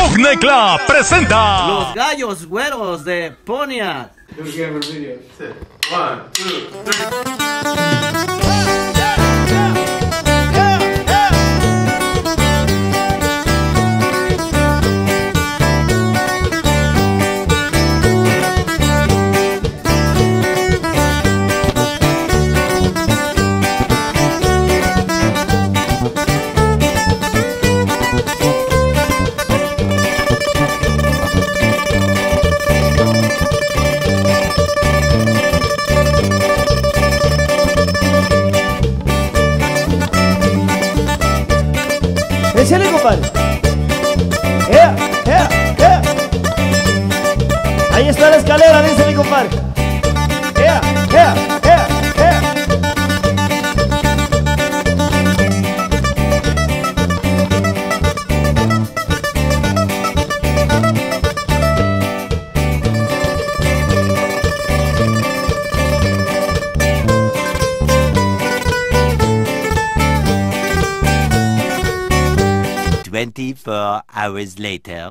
Dugne Club presenta Los Gallos Güeros de Pontiac. One, two, three. Échale, compadre. Ahí está la escalera, dice mi compadre. Four hours later.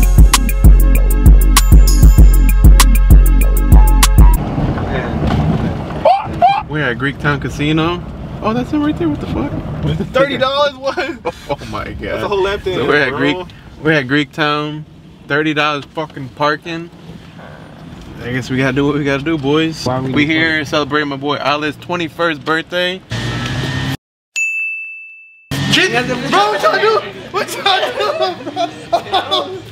We're at Greektown Casino. Oh, that's him right there. What the fuck? $30 what? Oh my god. That's a whole lap dance. So we're at Greektown. $30 fucking parking. I guess we gotta do what we gotta do, boys. We here celebrating my boy Ali's 21st birthday. Bro, what y'all do? What y'all do,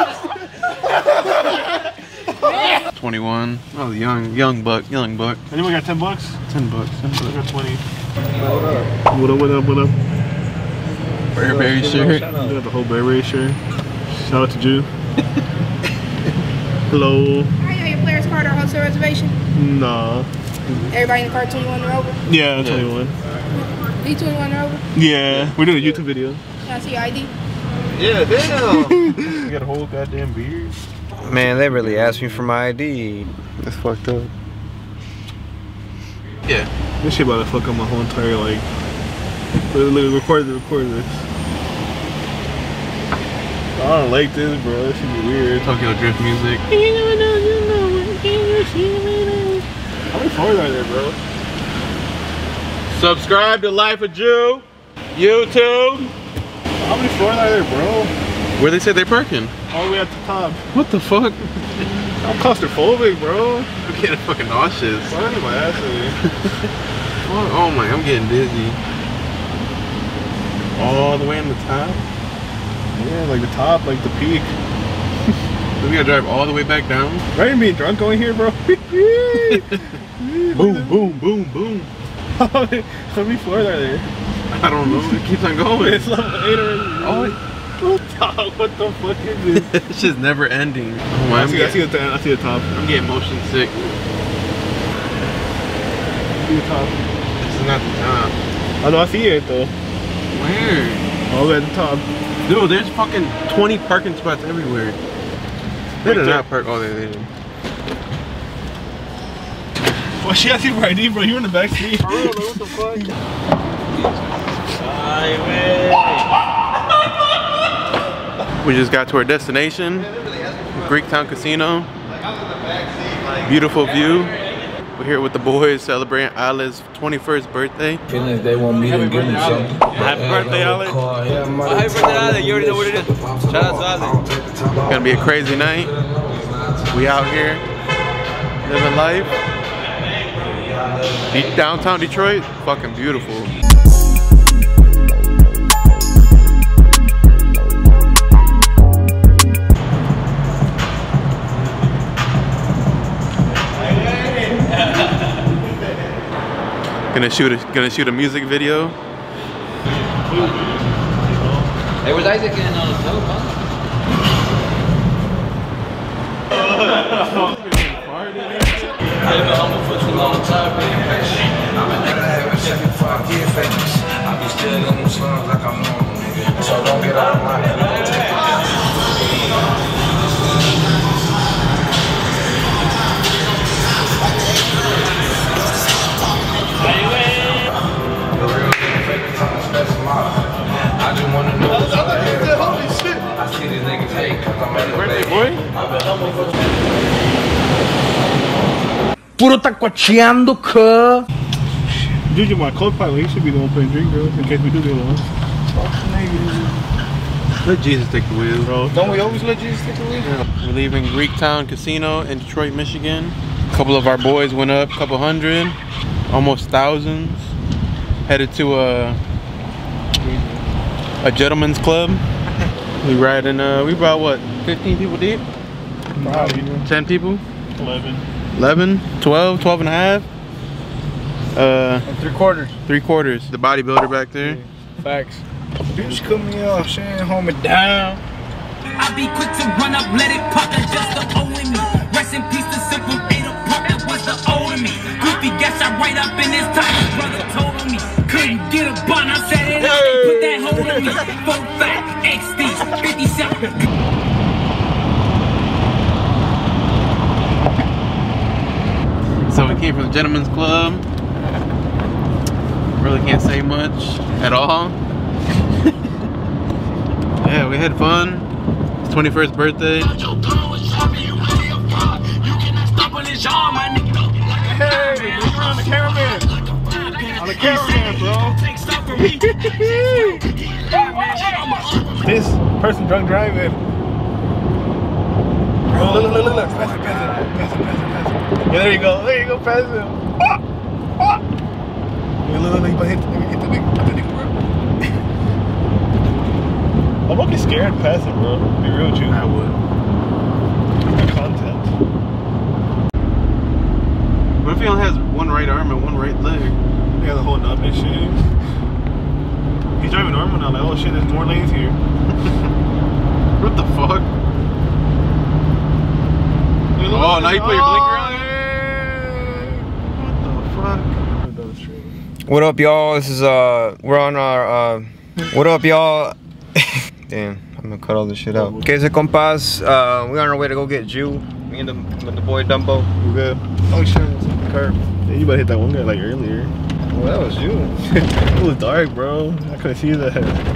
bro? 21. Oh, young buck. Anyone got 10 bucks? 10 bucks. I got 20. What up? Burberry shirt. You got the whole Burberry shirt. Shout out to Jew. Hello. Alright, you have your player's card or hotel reservation? Nah. Everybody in the car 21 or over? Yeah, 21. You 21 or over? Yeah, we're doing a YouTube video. Can I see your ID? Yeah, damn. You got a whole goddamn beard. Man, they really asked me for my ID. That's fucked up. Yeah. This shit about to fuck up my whole entire, like, look, record this. I don't like this, bro. This should be weird. Tokyo Drift music. How many floors are there, bro? Subscribe to Life of Jew. YouTube. How many floors are there, bro? Where they say they're parking? All the way at the top. What the fuck? I'm claustrophobic, bro. I'm getting fucking nauseous. Why am I asking? Oh my, I'm getting dizzy. All the way on the top? Yeah, like the top, like the peak. We gotta drive all the way back down? Right, being drunk going here, bro. Boom. How many floors are there? I don't know. It keeps on going. It's level 8 already. What the fuck is this? It's just never ending. Oh my, I see the top. I'm getting motion sick. I see the top. This is not the top. Oh no, I see it though. Where? All the way at the top. Dude, there's fucking 20 parking spots everywhere. They did not park. Oh, they did. Well, she asked you for ID, bro. You're in the back seat. For real, man, what the fuck? We just got to our destination, Greektown Casino. Beautiful view. We're here with the boys celebrating Ali's 21st birthday. Feeling like they want me to give them something. Happy birthday, Ali. Happy birthday, Ali. You already know what it is. Shout out to Ali. Gonna be a crazy night. We out here living life. Downtown Detroit, fucking beautiful. Gonna shoot a music video. Hey, was Isaac in on the dope, huh? I be still in them slums like I'm normal, nigga. So don't get out of my head. I just wanna know what's up. Holy shit! I see this niggas hate cause I'm elevated. Puro tacocheando, cuh. Juju, my co-pilot, he should be the one playing drink, bro, in case we do get lost. Let Jesus take the wheel, bro. Don't we always let Jesus take the wheel? We're leaving Greektown Casino in Detroit, Michigan. A couple of our boys went up, couple hundred, almost thousands. Headed to a gentleman's club. We riding, we about what, 15 people deep? Probably. 10 people? 11. 11, 12, 12 and a half. And 3/4. 3/4. The bodybuilder back there. Facts. Bitch cut me off, she ain't hold me down. I be quick to run up, let it pop, that's just the O in me. Rest in peace to Simple, ate a pop, that was the O in me. Goofy got shot right up in his time, his brother told me. Couldn't get a bun, I said it out, they put that hole in me. 4-5, XD, 57. So we came from the gentleman's club. Really can't say much at all. Yeah, we had fun. His 21st birthday. Hey, you're on the caravan. On the caravan, bro. This person drunk driving. Oh, look. Pass it. Yeah, there you go, pass him. Yeah, look, you hit the nigga, bro. I'm okay scared to pass it, bro. Be real with you. I would. Content. What if he only has one right arm and one right leg? Yeah, the whole nub and shit. He's driving normal now, like, oh shit, there's more lanes here. What the fuck? Oh, now you put your blinker on? What the fuck? What up, y'all? This is we're on our what up, y'all? Damn, I'm gonna cut all this shit out. Okay, so compas, we're on our way to go get Jew. Me and the boy Dumbo. We good. Oh shit, it's on the curb. Yeah, you better hit that one guy like earlier. Well, that was you. It was dark, bro. I couldn't see that.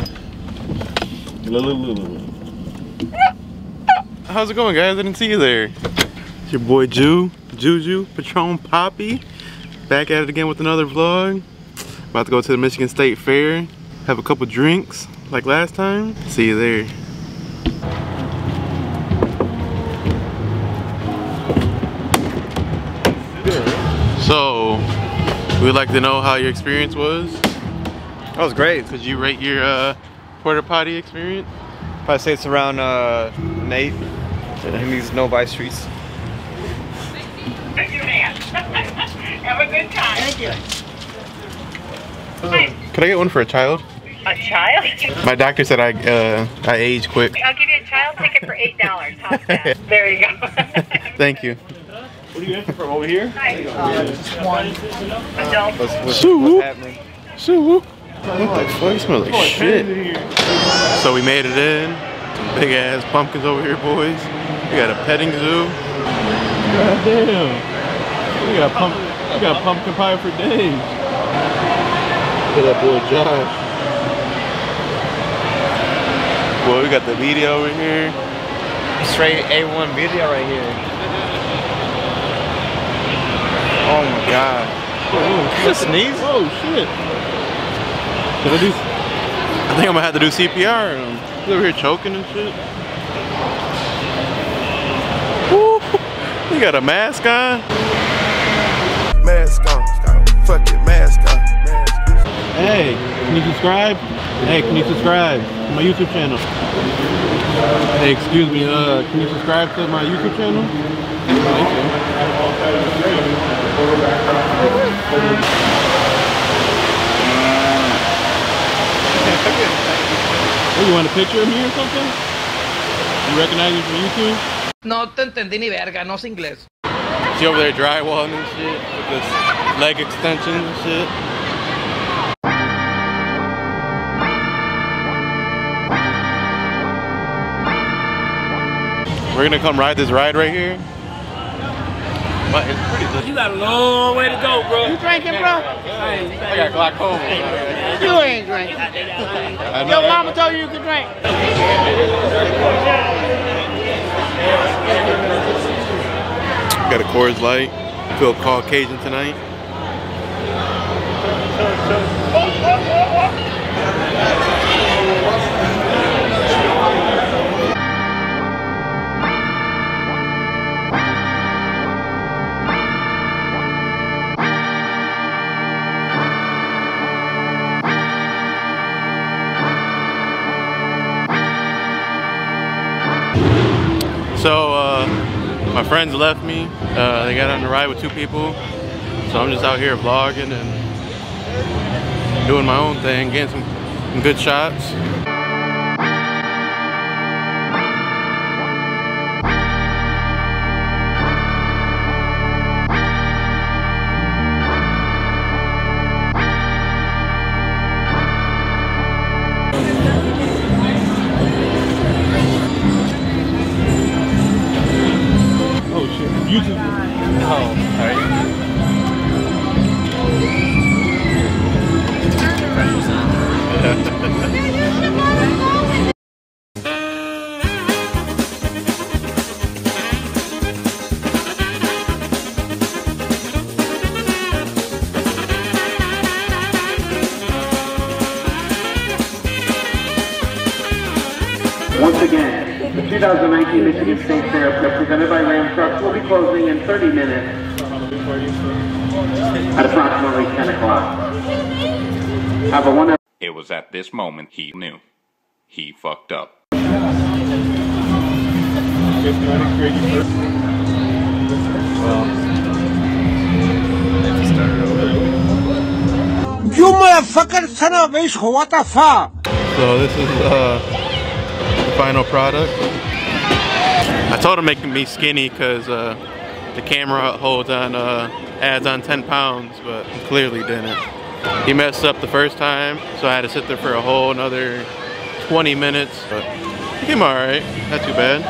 Look. How's it going, guys? I didn't see you there. It's your boy Juju, Patron Poppy. Back at it again with another vlog. About to go to the Michigan State Fair. Have a couple drinks like last time. See you there. So, we'd like to know how your experience was. That was great. Could you rate your porta potty experience? Probably say it's around an 8 in these Novi streets. Thank you, man. Have a good time. Thank you. Could I get one for a child? A child? My doctor said I age quick. I'll give you a child ticket for $8. How's that? There you go. Thank you. What are you after from over here? Just one adult. What's happening? What the fuck? You smell like shit. So we made it in. Some big ass pumpkins over here, boys. We got a petting zoo. God damn. We got pumpkin pie for days. Look at that boy Josh. Boy, we got the video over here. Straight A1 video right here. Oh my god. Just sneeze? Oh shit. I think I'm gonna have to do CPR on him. He's over here choking and shit. Woo. He got a mask on. Mask on. Fuck it, mask on. Hey, can you subscribe? Hey, can you subscribe to my YouTube channel? Hey, excuse me, can you subscribe to my YouTube channel? Thank you. Oh, you want a picture of me or something? You recognize me from YouTube? No te entendí ni verga, no sé inglés. She over there drywalling and shit with this leg extensions and shit. We're gonna come ride this ride right here. but it's pretty good. You got a long way to go, bro. You drinking, bro? I got glaucoma. You ain't drinking. Your mama told you could drink. Got a Coors Light. Feel Caucasian tonight. So my friends left me. They got on the ride with 2 people. So I'm just out here vlogging and doing my own thing, getting some good shots. YouTube. Oh, alright. Once again, the 2019 Michigan State Fair presented by Ram Trucks will be closing in 30 minutes at approximately 10 o'clock. Have a wonderful... It was at this moment he knew. He fucked up. You motherfucker son of a bitch, what the fuck? So this is the final product. I told him making me skinny because the camera holds on adds on 10 pounds, but clearly didn't. He messed up the first time, so I had to sit there for a whole another 20 minutes, but he came alright, not too bad.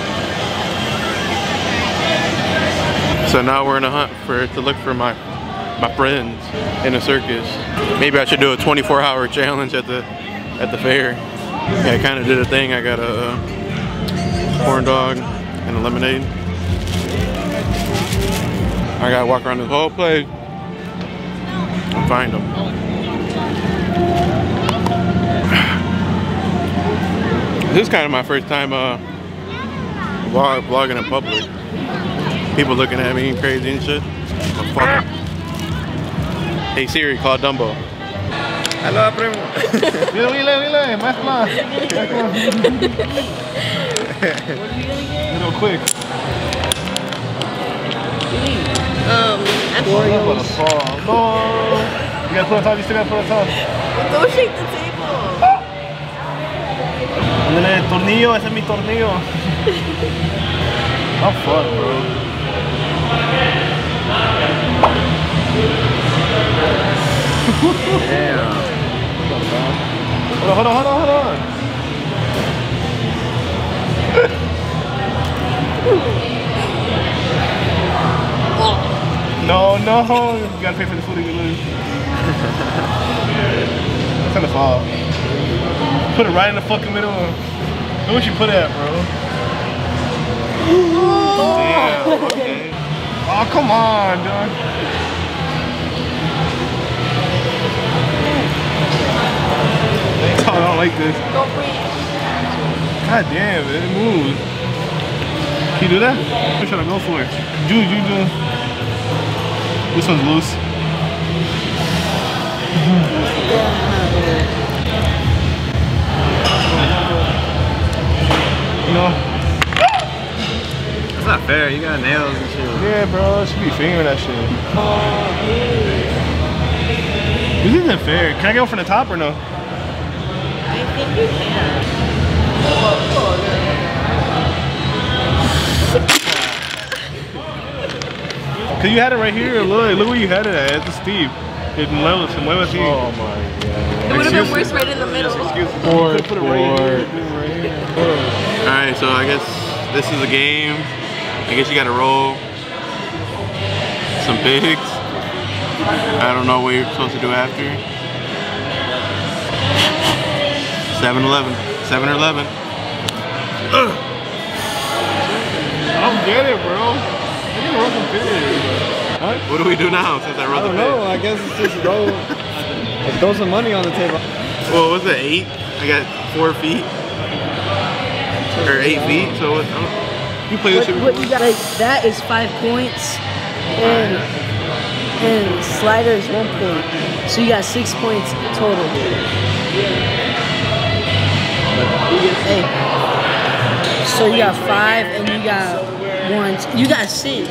So now we're in a hunt to look for my friends in a circus. Maybe I should do a 24-hour challenge at the fair. Yeah, I kind of did a thing. I got a corn dog and a lemonade. I gotta walk around this whole place and find them. This is kind of my first time vlogging in public. People looking at me crazy and shit. Motherfucker. Hey Siri, call Dumbo. Hello, primo. Dile, más. Real quick. Oreos. No. You gotta put on top, you still gotta put on top. Don't shake the table. Ándale, tornillo, ese es mi tornillo. How fun, bro. Damn. Hold on. No, you gotta pay for the food if you lose. It's gonna fall. Put it right in the fucking middle. Where would you put it at, bro? Damn, okay. Oh, come on, dog. I don't like this. Don't breathe. God damn, it moves. Can you do that? What should I go for? Do. This one's loose. No. That's not fair. You got nails and shit. Yeah, bro. I should be fingering that shit. This isn't fair. Can I go from the top or no? I think you can. Cause you had it right here. Look where you had it at. It's steep. Se mueve así. Oh my god. It would have been worse right in the middle. Put it right here. Alright, so I guess this is a game. I guess you gotta roll. some pigs. I don't know what you're supposed to do after. 7-Eleven. 7-Eleven. I don't get it, bro. I need to roll some pigs. Huh? What do we do now since I rolled the pig? I don't know. I guess it's just let's throw some money on the table. Well, what's it, 8? I got 4 feet. Or 8 feet, so what, you play this shit before? What you got, like, that is 5 points, and slider is 1 point. So you got 6 points total. Hey. So you got 5 and you got 1. You got 6.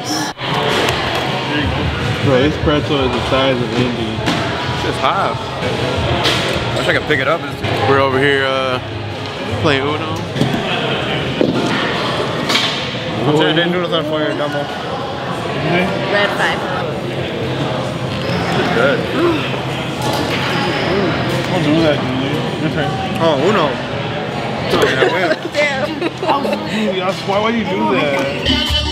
Bro, this pretzel is the size of Indy. It's just half. I wish I could pick it up. We're over here playing Uno. Didn't noodles on fire, Dumbo. Red 5. Good. Don't do that, dude. Your turn. Oh, Uno. Damn. Why would you do that?